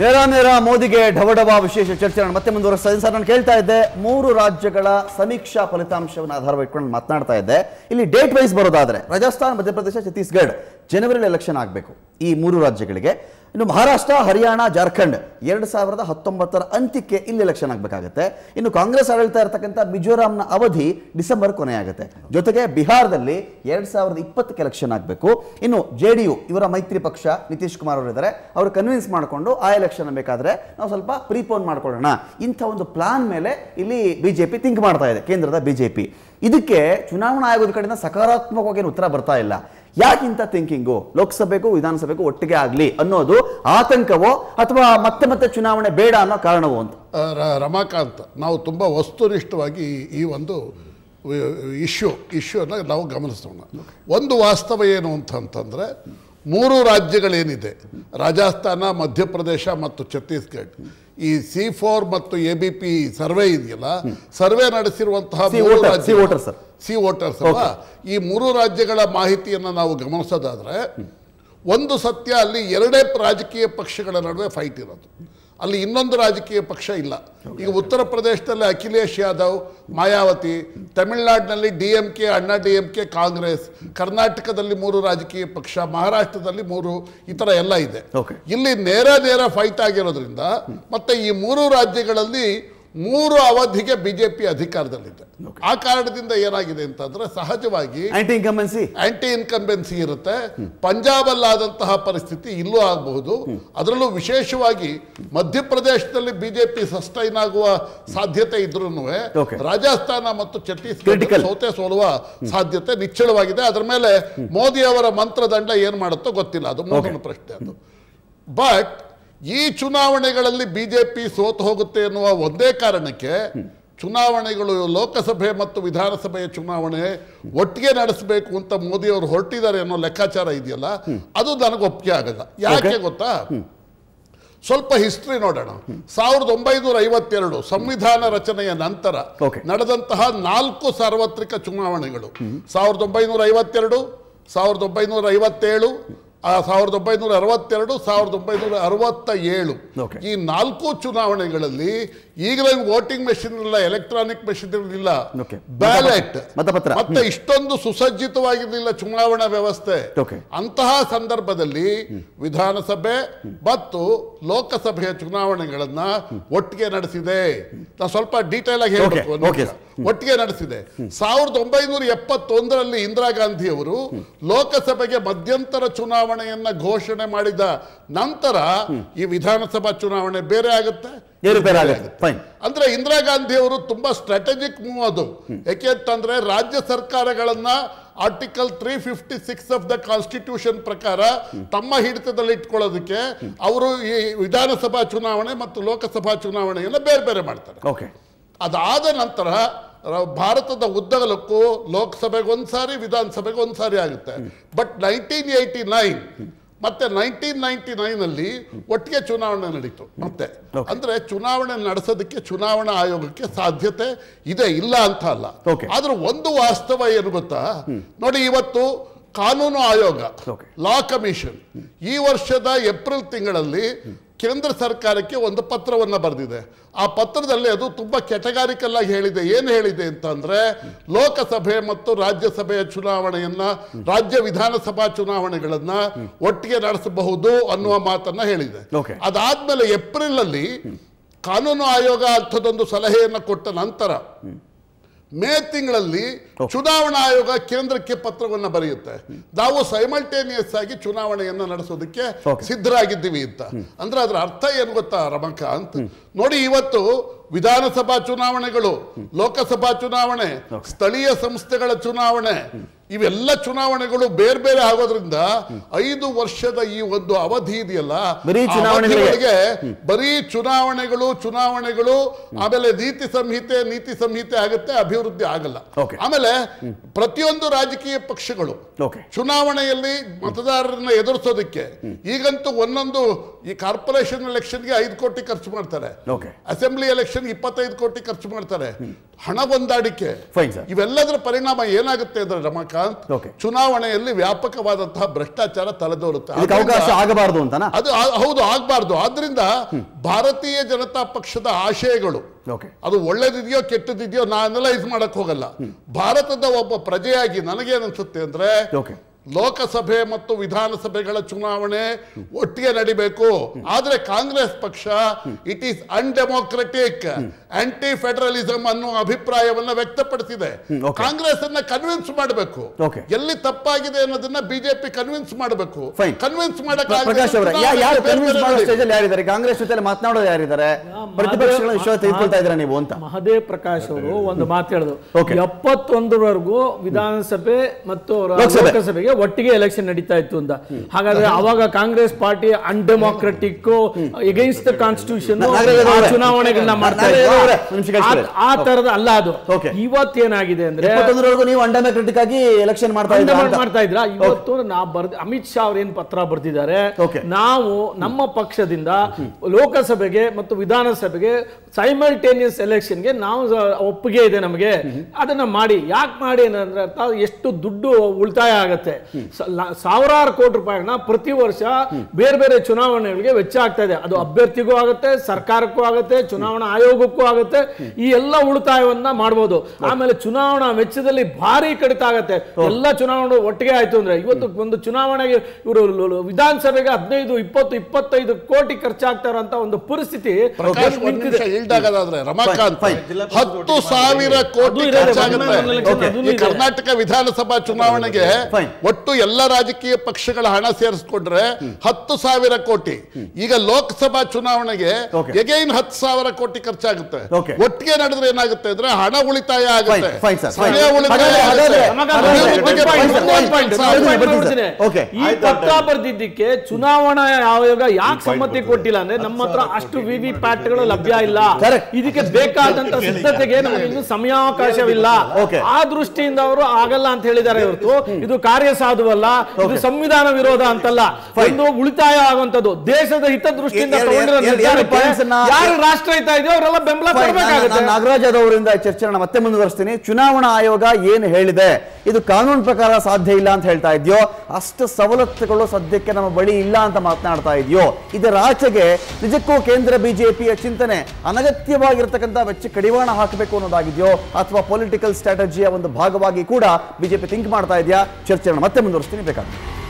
ನೇರ ಮೋದಿಗೆ ಢವಢವ ವಿಶೇಷ ಚರ್ಚೆ ಮತ್ತೆ ಮುಂದುವರೆಸ್ತಾ ಸರ್. ನಾನು ಕೇಳ್ತಾ ಇದ್ದೆ 3 ರಾಜ್ಯಗಳ ಸಮೀಕ್ಷಾ ಫಲಿತಾಂಶವನ್ನು ಆಧಾರವಾಗಿಟ್ಕೊಂಡು ಮಾತನಾಡ್ತಾ ಇದ್ದೆ. ಇಲ್ಲಿ ಡೇಟ್ ವೈಸ್ ಬರೋದಾದ್ರೆ ರಾಜಸ್ಥಾನ್, ಮಧ್ಯಪ್ರದೇಶ, ಛತ್ತೀಸ್ಗಢ ಜನವರಿಯಲ್ಲಿ ಎಲೆಕ್ಷನ್ ಆಗಬೇಕು ಈ 3 ರಾಜ್ಯಗಳಿಗೆ. ಇನ್ನು ಮಹಾರಾಷ್ಟ್ರ, ಹರಿಯಾಣ, ಜಾರ್ಖಂಡ್ 2019 ಅಂತ್ಯಕ್ಕೆ ಇಲ್ಲಿ ಎಲೆಕ್ಷನ್ ಆಗಬೇಕಾಗುತ್ತೆ. ಇನ್ನು ಕಾಂಗ್ರೆಸ್ ಆಡಳಿತ ಇರತಕ್ಕಂಥ ಮಿಜೋರಾಂನ ಅವಧಿ ಡಿಸೆಂಬರ್ ಕೊನೆಯಾಗುತ್ತೆ. ಜೊತೆಗೆ ಬಿಹಾರದಲ್ಲಿ 2020ಕ್ಕೆ ಎಲೆಕ್ಷನ್ ಆಗಬೇಕು. ಇನ್ನು JDU ಇವರ ಮೈತ್ರಿ ಪಕ್ಷ ನಿತೀಶ್ ಕುಮಾರ್ ಅವರು ಇದ್ದಾರೆ, ಅವರು ಕನ್ವಿನ್ಸ್ ಮಾಡಿಕೊಂಡು ಆ ಎಲೆಕ್ಷನ್ ಬೇಕಾದ್ರೆ ನಾವು ಸ್ವಲ್ಪ ಪ್ರೀಪೋನ್ ಮಾಡ್ಕೊಳ್ಳೋಣ ಇಂಥ ಒಂದು ಪ್ಲಾನ್ ಮೇಲೆ ಇಲ್ಲಿ ಬಿಜೆಪಿ ಥಿಂಕ್ ಮಾಡ್ತಾ ಇದೆ, ಕೇಂದ್ರದ ಬಿಜೆಪಿ. ಇದಕ್ಕೆ ಚುನಾವಣಾ ಆಯೋಗದ ಕಡೆಯಿಂದ ಸಕಾರಾತ್ಮಕವಾಗಿ ಉತ್ತರ ಬರ್ತಾ ಇಲ್ಲ. ಯಾಕಿಂತ ಥಿಂಕಿಂಗು ಲೋಕಸಭೆಗೂ ವಿಧಾನಸಭೆಗೂ ಒಟ್ಟಿಗೆ ಆಗಲಿ ಅನ್ನೋದು ಆತಂಕವೋ ಅಥವಾ ಮತ್ತೆ ಚುನಾವಣೆ ಬೇಡ ಅನ್ನೋ ಕಾರಣವೋ ಅಂತ? ರಮಾಕಾಂತ್, ನಾವು ತುಂಬ ವಸ್ತುನಿಷ್ಠವಾಗಿ ಈ ಒಂದು ಇಶ್ಯೂನ ನಾವು ಗಮನಿಸೋಣ. ಒಂದು ವಾಸ್ತವ ಏನು ಅಂತಂದರೆ 3 ರಾಜ್ಯಗಳೇನಿದೆ, ರಾಜಸ್ಥಾನ, ಮಧ್ಯಪ್ರದೇಶ ಮತ್ತು ಛತ್ತೀಸ್ಗಢ, ಈ C4 ಮತ್ತು ABP ಸರ್ವೆ ಇದೆಯಲ್ಲ, ಸರ್ವೆ ನಡೆಸಿರುವಂತಹ ಸಿ ವೋಟರ್ಸ್ ಅಲ್ಲ, ಈ 3 ರಾಜ್ಯಗಳ ಮಾಹಿತಿಯನ್ನು ನಾವು ಗಮನಿಸೋದಾದ್ರೆ ಒಂದು ಸತ್ಯ, ಅಲ್ಲಿ 2 ರಾಜಕೀಯ ಪಕ್ಷಗಳ ನಡುವೆ ಫೈಟ್ ಇರೋದು, ಅಲ್ಲಿ ಇನ್ನೊಂದು ರಾಜಕೀಯ ಪಕ್ಷ ಇಲ್ಲ. ಈಗ ಉತ್ತರ ಪ್ರದೇಶದಲ್ಲಿ ಅಖಿಲೇಶ್ ಯಾದವ್, ಮಾಯಾವತಿ, ತಮಿಳುನಾಡಿನಲ್ಲಿ DMK, ಅಣ್ಣಾ DMK, ಕಾಂಗ್ರೆಸ್, ಕರ್ನಾಟಕದಲ್ಲಿ 3 ರಾಜಕೀಯ ಪಕ್ಷ, ಮಹಾರಾಷ್ಟ್ರದಲ್ಲಿ 3, ಈ ಥರ ಎಲ್ಲ ಇದೆ. ಇಲ್ಲಿ ನೇರ ಫೈಟ್ ಆಗಿರೋದ್ರಿಂದ ಮತ್ತೆ ಈ 3 ರಾಜ್ಯಗಳಲ್ಲಿ 3 ಅವಧಿಗೆ ಬಿಜೆಪಿ ಅಧಿಕಾರದಲ್ಲಿದೆ. ಆ ಕಾರಣದಿಂದ ಏನಾಗಿದೆ ಅಂತಂದ್ರೆ ಸಹಜವಾಗಿ ಆಂಟಿ ಇನ್ಕಂಬೆನ್ಸಿ ಇರುತ್ತೆ. ಪಂಜಾಬಲ್ಲಾದಂತಹ ಪರಿಸ್ಥಿತಿ ಇಲ್ಲೂ ಆಗಬಹುದು. ಅದರಲ್ಲೂ ವಿಶೇಷವಾಗಿ ಮಧ್ಯಪ್ರದೇಶದಲ್ಲಿ ಬಿಜೆಪಿ ಸಸ್ಟೈನ್ ಆಗುವ ಸಾಧ್ಯತೆ ಇದ್ರೂ ರಾಜಸ್ಥಾನ ಮತ್ತು ಛತ್ತೀಸ್ಗಢ ಸೋಲುವ ಸಾಧ್ಯತೆ ನಿಚ್ಚಳವಾಗಿದೆ. ಅದರ ಮೇಲೆ ಮೋದಿ ಅವರ ಮಂತ್ರದಂಡ ಏನ್ ಮಾಡುತ್ತೋ ಗೊತ್ತಿಲ್ಲ, ಅದು ಮೂರನೇ ಪ್ರಶ್ನೆ. ಅದು ಬಟ್ ಈ ಚುನಾವಣೆಗಳಲ್ಲಿ ಬಿಜೆಪಿ ಸೋತು ಹೋಗುತ್ತೆ ಎನ್ನುವ ಒಂದೇ ಕಾರಣಕ್ಕೆ ಚುನಾವಣೆಗಳು, ಲೋಕಸಭೆ ಮತ್ತು ವಿಧಾನಸಭೆಯ ಚುನಾವಣೆ ಒಟ್ಟಿಗೆ ನಡೆಸಬೇಕು ಅಂತ ಮೋದಿ ಅವರು ಹೊರಟಿದ್ದಾರೆ ಅನ್ನೋ ಲೆಕ್ಕಾಚಾರ ಇದೆಯಲ್ಲ, ಅದು ನನಗೆ ಒಪ್ಪಿಗೆ ಆಗಲ್ಲ. ಯಾಕೆ ಗೊತ್ತಾ? ಸ್ವಲ್ಪ ಹಿಸ್ಟ್ರಿ ನೋಡೋಣ. 1952 ಸಂವಿಧಾನ ರಚನೆಯ ನಂತರ ನಡೆದಂತಹ 4 ಸಾರ್ವತ್ರಿಕ ಚುನಾವಣೆಗಳು, 1952, 1957, 1962, 1967, ಈ 4 ಚುನಾವಣೆಗಳಲ್ಲಿ ಈಗಲೇ ವೋಟಿಂಗ್ ಮೆಷಿನ್ ಇಲ್ಲ, ಎಲೆಕ್ಟ್ರಾನಿಕ್ ಮೆಷಿನ್ ಇರಲಿಲ್ಲ, ಬ್ಯಾಲೆಟ್ ಮತ್ತೆ ಇಷ್ಟೊಂದು ಸುಸಜ್ಜಿತವಾಗಿರಲಿಲ್ಲ ಚುನಾವಣಾ ವ್ಯವಸ್ಥೆ. ಅಂತಹ ಸಂದರ್ಭದಲ್ಲಿ ವಿಧಾನಸಭೆ ಮತ್ತು ಲೋಕಸಭೆಯ ಚುನಾವಣೆಗಳನ್ನ ಒಟ್ಟಿಗೆ ನಡೆಸಿದೆ. ನಾವು ಸ್ವಲ್ಪ ಡೀಟೇಲ್ ಆಗಿ ಹೇಳಬೇಕು. ಒಟ್ಟಿಗೆ ನಡೆಸಿದೆ. 1971ರಲ್ಲಿ ಇಂದಿರಾ ಗಾಂಧಿ ಅವರು ಲೋಕಸಭೆಗೆ ಮಧ್ಯಂತರ ಚುನಾವಣೆಯನ್ನ ಘೋಷಣೆ ಮಾಡಿದ ನಂತರ ಈ ವಿಧಾನಸಭಾ ಚುನಾವಣೆ ಬೇರೆ ಆಗುತ್ತೆ. ಅಂದ್ರೆ ಇಂದಿರಾ ಗಾಂಧಿ ಅವರು ತುಂಬಾ ಸ್ಟ್ರಾಟಜಿಕ್ ಮೂವ್ ಅದು. ಯಾಕೆ ಅಂತಂದ್ರೆ ರಾಜ್ಯ ಸರ್ಕಾರಗಳನ್ನ ಆರ್ಟಿಕಲ್ 356 ಆಫ್ ದ ಕಾನ್ಸ್ಟಿಟ್ಯೂಷನ್ ಪ್ರಕಾರ ತಮ್ಮ ಹಿಡಿತದಲ್ಲಿ ಇಟ್ಕೊಳ್ಳೋದಕ್ಕೆ ಅವರು ಈ ವಿಧಾನಸಭಾ ಚುನಾವಣೆ ಮತ್ತು ಲೋಕಸಭಾ ಚುನಾವಣೆಯನ್ನ ಬೇರೆ ಬೇರೆ ಮಾಡ್ತಾರೆ. ಅದಾದ ನಂತರ ಭಾರತದ ಉದ್ದಗಲಕ್ಕೂ ಲೋಕಸಭೆಗೊಂದ್ಸಾರಿ, ವಿಧಾನಸಭೆಗೊಂದ್ಸಾರಿ ಆಗುತ್ತೆ. ಬಟ್ 1989 ಮತ್ತೆ 1999ನಲ್ಲಿ ಒಟ್ಟಿಗೆ ಚುನಾವಣೆ ನಡೀತು. ಮತ್ತೆ ಅಂದ್ರೆ ಚುನಾವಣೆ ನಡೆಸೋದಕ್ಕೆ ಚುನಾವಣಾ ಆಯೋಗಕ್ಕೆ ಸಾಧ್ಯತೆ ಇದೆ, ಇಲ್ಲ ಅಂತ ಅಲ್ಲ. ಆದ್ರೂ ಒಂದು ವಾಸ್ತವ ಏನು ಗೊತ್ತಾ ನೋಡಿ, ಇವತ್ತು ಕಾನೂನು ಆಯೋಗ, ಲಾ ಕಮಿಷನ್ ಈ ವರ್ಷದ ಏಪ್ರಿಲ್ ತಿಂಗಳಲ್ಲಿ ಕೇಂದ್ರ ಸರ್ಕಾರಕ್ಕೆ ಒಂದು ಪತ್ರವನ್ನು ಬರೆದಿದೆ. ಆ ಪತ್ರದಲ್ಲಿ ಅದು ತುಂಬಾ ಕೆಟಗಾರಿಕಲ್ ಆಗಿ ಹೇಳಿದೆ. ಏನು ಹೇಳಿದೆ ಅಂತಂದ್ರೆ, ಲೋಕಸಭೆ ಮತ್ತು ರಾಜ್ಯಸಭೆಯ ಚುನಾವಣೆಯನ್ನ, ರಾಜ್ಯ ವಿಧಾನಸಭಾ ಚುನಾವಣೆಗಳನ್ನ ಒಟ್ಟಿಗೆ ನಡೆಸಬಹುದು ಅನ್ನುವ ಮಾತನ್ನ ಹೇಳಿದೆ. ಅದಾದ್ಮೇಲೆ ಏಪ್ರಿಲ್ ಅಲ್ಲಿ ಕಾನೂನು ಆಯೋಗ ಅಂಥದ್ದೊಂದು ಸಲಹೆಯನ್ನು ಕೊಟ್ಟ ನಂತರ ಮೇ ತಿಂಗಳಲ್ಲಿ ಚುನಾವಣಾ ಆಯೋಗ ಕೇಂದ್ರಕ್ಕೆ ಪತ್ರವನ್ನು ಬರೆಯುತ್ತೆ, ನಾವು ಸೈಮಲ್ಟೇನಿಯಸ್ ಆಗಿ ಚುನಾವಣೆಯನ್ನು ನಡೆಸೋದಕ್ಕೆ ಸಿದ್ಧರಾಗಿದ್ದೀವಿ ಅಂತ. ಅಂದ್ರೆ ಅದರ ಅರ್ಥ ಏನು ಗೊತ್ತಾ ರಮಕಾಂತ್? ನೋಡಿ, ಇವತ್ತು ವಿಧಾನಸಭಾ ಚುನಾವಣೆಗಳು, ಲೋಕಸಭಾ ಚುನಾವಣೆ, ಸ್ಥಳೀಯ ಸಂಸ್ಥೆಗಳ ಚುನಾವಣೆ, ಇವೆಲ್ಲ ಚುನಾವಣೆಗಳು ಬೇರೆ ಬೇರೆ ಆಗೋದ್ರಿಂದ 5 ವರ್ಷದ ಈ ಒಂದು ಅವಧಿ ಇದೆಯಲ್ಲ, ಬರೀ ಚುನಾವಣೆಗಳು ಆಮೇಲೆ ನೀತಿ ಸಂಹಿತೆ ಆಗುತ್ತೆ, ಅಭಿವೃದ್ಧಿ ಆಗಲ್ಲ. ಆಮೇಲೆ ಪ್ರತಿಯೊಂದು ರಾಜಕೀಯ ಪಕ್ಷಗಳು ಚುನಾವಣೆಯಲ್ಲಿ ಮತದಾರರನ್ನ ಎದುರಿಸೋದಕ್ಕೆ ಈಗಂತೂ ಒಂದೊಂದು, ಈ ಕಾರ್ಪೊರೇಷನ್ ಎಲೆಕ್ಷನ್ಗೆ 5 ಕೋಟಿ ಖರ್ಚು ಮಾಡ್ತಾರೆ, ಅಸೆಂಬ್ಲಿ ಎಲೆಕ್ಷನ್ ಎಲೆಕ್ಷನ್ 25 ಕೋಟಿ ಖರ್ಚು ಮಾಡ್ತಾರೆ. ಹಣ ಹೊಂದಾಣಿಕೆ Fine, sir. ಇವೆಲ್ಲದರ ಪರಿಣಾಮ ಏನಾಗುತ್ತೆ ಅಂದ್ರೆ ರಮಾಕಾಂತ್, Okay. ಚುನಾವಣೆಯಲ್ಲಿ ವ್ಯಾಪಕವಾದಂತಹ ಭ್ರಷ್ಟಾಚಾರ ತಲೆದೋರುತ್ತೆ. ಇದಕ್ಕೆ ಅವಕಾಶ ಆಗಬಾರದು ಅಂತನಾ? ಅದು ಹೌದು, ಆಗಬಾರ್ದು. ಆದ್ರಿಂದ ಭಾರತೀಯ ಜನತಾ ಪಕ್ಷದ ಆಶಯಗಳು ಓಕೆ, ಅದು ಒಳ್ಳೇದಿದೆಯೋ ಕೆಟ್ಟದಿದೆಯೋ ನಾ ಅನಲೈಸ್ ಮಾಡಕ್ ಹೋಗಲ್ಲ. ಭಾರತದ ಒಬ್ಬ ಪ್ರಜೆಯಾಗಿ ನನಗೇನನ್ಸುತ್ತೆ ಅಂದ್ರೆ ಓಕೆ, ಲೋಕಸಭೆ ಮತ್ತು ವಿಧಾನಸಭೆಗಳ ಚುನಾವಣೆ ಒಟ್ಟಿಗೆ ನಡಿಬೇಕು. ಆದ್ರೆ ಕಾಂಗ್ರೆಸ್ ಪಕ್ಷ it is undemocratic, anti federalism ಅನ್ನೋ ಅಭಿಪ್ರಾಯವನ್ನ ವ್ಯಕ್ತಪಡಿಸಿದೆ. ಕಾಂಗ್ರೆಸ್ ಅನ್ನ ಕನ್ವಿನ್ಸ್ ಮಾಡಬೇಕು, ಎಲ್ಲಿ ತಪ್ಪಾಗಿದೆ ಅನ್ನೋದನ್ನ ಬಿಜೆಪಿ ಕನ್ವಿನ್ಸ್ ಮಾಡಬೇಕು. ಕನ್ವಿನ್ಸ್ ಪ್ರಕಾಶ್ ಅವರೇ, ಯಾರು ಕನ್ವಿನ್ಸ್ ಮಾಡೋ ಸ್ಟೇಜಲ್ಲಿ ಯಾರಿದ್ದಾರೆ? ಕಾಂಗ್ರೆಸ್ ಜೊತೆ ಮಾತನಾಡೋದು ಯಾರಿದ್ದಾರೆ? ಪ್ರತಿಪಕ್ಷಗಳ ವಿಶ್ವಾಸ ತೆಗೆದುಕೊಳ್ತಾ ಇದ್ದೀರಾ ನೀವು ಅಂತ ಮಹದೇವ್ ಪ್ರಕಾಶ್ ಅವರು ಒಂದು ಮಾತು ಹೇಳಿದ್ರು. 71ವರೆಗೂ ವಿಧಾನಸಭೆ ಮತ್ತು ಲೋಕಸಭೆಗೆ ಒಟ್ಟಿಗೆ ಎಲೆಕ್ಷನ್ ನಡೀತಾ ಇತ್ತು ಅಂತ. ಹಾಗಾದ್ರೆ ಅವಾಗ Congress party undemocratic, against the constitution ಚುನಾವಣೆಗಳನ್ನ ಮಾಡ್ತಾ ಇದ್ದಾರೆ. ಆ ತರದ ಅಲ್ಲ ಅದು. ಇವತ್ತೇನಾಗಿದೆ ಅಂದ್ರೆ ನೀವು ಅನ್ಡೆಮೋಕ್ರೆಟಿಕ್ ಆಗಿ ಎಲೆಕ್ಷನ್ ಮಾಡ್ತಾ ಇದ್ರ. ಇವತ್ತು ಅಮಿತ್ ಶಾ ಅವ್ರು ಏನ್ ಪತ್ರ ಬರ್ತಿದ್ದಾರೆ, ನಾವು ನಮ್ಮ ಪಕ್ಷದಿಂದ ಲೋಕಸಭೆಗೆ ಮತ್ತು ವಿಧಾನಸಭೆಗೆ ಸೈಮಲ್ಟೇನಿಯಸ್ ಎಲೆಕ್ಷನ್ಗೆ ನಾವು ಒಪ್ಪಿಗೆ ಇದೆ ನಮಗೆ, ಅದನ್ನ ಮಾಡಿ. ಯಾಕೆ ಮಾಡಿ ಅಂದ್ರೆ ಅರ್ಥ ಎಷ್ಟು ದುಡ್ಡು ಉಳಿತಾಯ ಆಗತ್ತೆ. ಸಾವಿರಾರು ಕೋಟಿ ರೂಪಾಯಿಗಳನ್ನ ಪ್ರತಿ ವರ್ಷ ಬೇರೆ ಬೇರೆ ಚುನಾವಣೆಗಳಿಗೆ ವೆಚ್ಚ ಆಗ್ತಾ ಇದೆ. ಅದು ಅಭ್ಯರ್ಥಿಗೂ ಆಗುತ್ತೆ, ಸರ್ಕಾರಕ್ಕೂ ಆಗುತ್ತೆ, ಚುನಾವಣಾ ಆಯೋಗಕ್ಕೂ ಆಗುತ್ತೆ. ಈ ಎಲ್ಲ ಉಳಿತಾಯವನ್ನ ಮಾಡಬಹುದು. ಆಮೇಲೆ ಚುನಾವಣಾ ವೆಚ್ಚದಲ್ಲಿ ಭಾರಿ ಕಡಿತ ಆಗತ್ತೆ. ಎಲ್ಲ ಚುನಾವಣೆ ಒಟ್ಟಿಗೆ ಆಯ್ತು ಅಂದ್ರೆ ಇವತ್ತು ಒಂದು ಚುನಾವಣೆಗೆ ಇವರು ವಿಧಾನಸಭೆಗೆ 15, 20, 25 ಕೋಟಿ ಖರ್ಚಾಗ್ತಾರಂತ ಒಂದು ಪರಿಸ್ಥಿತಿ ರಮಾಕಾಂತ್, 10,000 ಕೋಟಿ ಖರ್ಚಾಗುತ್ತೆ. ಕರ್ನಾಟಕ ವಿಧಾನಸಭಾ ಚುನಾವಣೆಗೆ ಒಟ್ಟು ಎಲ್ಲ ರಾಜಕೀಯ ಪಕ್ಷಗಳ ಹಣ ಸೇರಿಸ್ಕೊಂಡ್ರೆ 10,000 ಕೋಟಿ. ಈಗ ಲೋಕಸಭಾ ಚುನಾವಣೆಗೆ ಎಗೈನ್ 10,000 ಕೋಟಿ ಖರ್ಚಾಗುತ್ತೆ. ಒಟ್ಟಿಗೆ ನಡೆದ್ರೆ ಏನಾಗುತ್ತೆ ಅಂದ್ರೆ ಹಣ ಉಳಿತಾಯ ಆಗುತ್ತೆ. ಈ ಪತ್ರ ಬರ್ದಿದ್ದಕ್ಕೆ ಚುನಾವಣಾ ಆಯೋಗ ಯಾಕೆ ಸಮ್ಮತಿ ಕೊಟ್ಟಿಲ್ಲ ಅಂದ್ರೆ ನಮ್ಮ ಹತ್ರ ಅಷ್ಟು ವಿವಿ ಪ್ಯಾಟ್ಗಳು ಲಭ್ಯ ಇಲ್ಲ. ಇದಕ್ಕೆ ಬೇಕಾದಂತ ಸಿದ್ಧತೆಗೆ ನಮಗೆ ಇನ್ನು ಸಮಯಾವಕಾಶವಿಲ್ಲ. ಆ ದೃಷ್ಟಿಯಿಂದ ಅವರು ಆಗಲ್ಲ ಅಂತ ಹೇಳಿದ್ದಾರೆ ಹೊರತು ಇದು ಕಾರ್ಯಸಾಧುವಲ್ಲ, ಇದು ಸಂವಿಧಾನ ವಿರೋಧ ಅಂತಲ್ಲ. ಒಂದು ಉಳಿತಾಯ ಆಗುವಂತದ್ದು ದೇಶದ ಹಿತದೃಷ್ಟಿಯಿಂದ ತಗೊಂಡಿರೋ ನಿರ್ಧಾರಕ್ಕೆ ಯಾರು ರಾಷ್ಟ್ರಹಿತ ಇದೆಯೋ ಅವರೆಲ್ಲ ಬೆಂಬಲ ಕೊಡಬೇಕಾಗುತ್ತೆ. ನಾಗರಾಜ್ ಅವರಿಂದ ಚರ್ಚೆನ ಮತ್ತೆ ಮುಂದುವರಿಸ್ತೀನಿ. ಚುನಾವಣಾ ಆಯೋಗ ಏನು ಹೇಳಿದೆ, ಇದು ಕಾನೂನು ಪ್ರಕಾರ ಸಾಧ್ಯ ಇಲ್ಲ ಅಂತ ಹೇಳ್ತಾ ಇದೆಯೋ, ಅಷ್ಟು ಸವಲತ್ತುಗಳು ಸದ್ಯಕ್ಕೆ ನಮ್ಮ ಬಳಿ ಇಲ್ಲ ಅಂತ ಮಾತನಾಡ್ತಾ ಇದೆಯೋ, ಇದರ ಆಚೆಗೆ ನಿಜಕ್ಕೂ ಕೇಂದ್ರ ಬಿಜೆಪಿಯ ಚಿಂತನೆ ಅನಗತ್ಯವಾಗಿರ್ತಕ್ಕಂಥ ವೆಚ್ಚ ಕಡಿವಾಣ ಹಾಕಬೇಕು ಅನ್ನೋದಾಗಿದೆಯೋ ಅಥವಾ ಪೊಲಿಟಿಕಲ್ ಸ್ಟ್ರಾಟಜಿಯ ಒಂದು ಭಾಗವಾಗಿ ಕೂಡ ಬಿಜೆಪಿ ಥಿಂಕ್ ಮಾಡ್ತಾ ಇದೆಯಾ? ಚರ್ಚೆಯನ್ನು ಮತ್ತೆ ಮುಂದುವರಿಸ್ತೀನಿ ಬೇಕಾದ್ರೆ.